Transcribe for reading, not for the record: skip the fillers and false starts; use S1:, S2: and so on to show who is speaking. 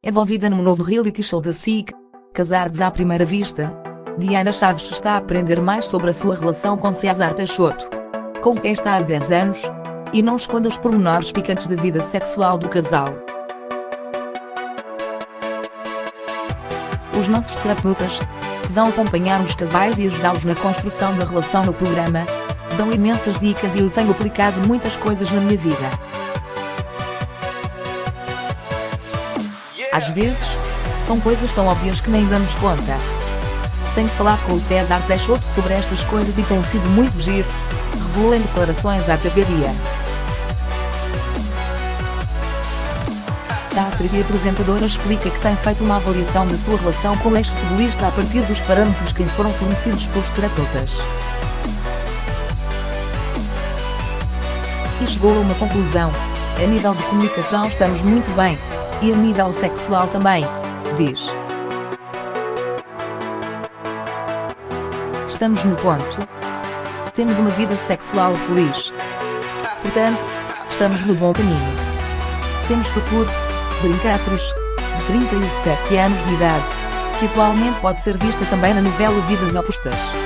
S1: Envolvida num novo reality show da SIC, Casardes à Primeira Vista, Diana Chaves está a aprender mais sobre a sua relação com César Peixoto, com quem está há 10 anos, e não esconde os pormenores picantes da vida sexual do casal. Os nossos terapeutas, que vão acompanhar os casais e ajudá-los na construção da relação no programa, dão imensas dicas e eu tenho aplicado muitas coisas na minha vida. Às vezes, são coisas tão óbvias que nem damos conta. Tenho falado com o César Peixoto sobre estas coisas e tem sido muito giro, revelou em declarações à TV Dia. A atriz e apresentadora explica que tem feito uma avaliação da sua relação com o ex-futebolista a partir dos parâmetros que lhe foram fornecidos pelos terapeutas. E chegou a uma conclusão: a nível de comunicação estamos muito bem, e a nível sexual também, diz. Estamos no ponto. Temos uma vida sexual feliz. Portanto, estamos no bom caminho. Temos Tukur, brincatriz, de 37 anos de idade, que atualmente pode ser vista também na novela Vidas Opostas.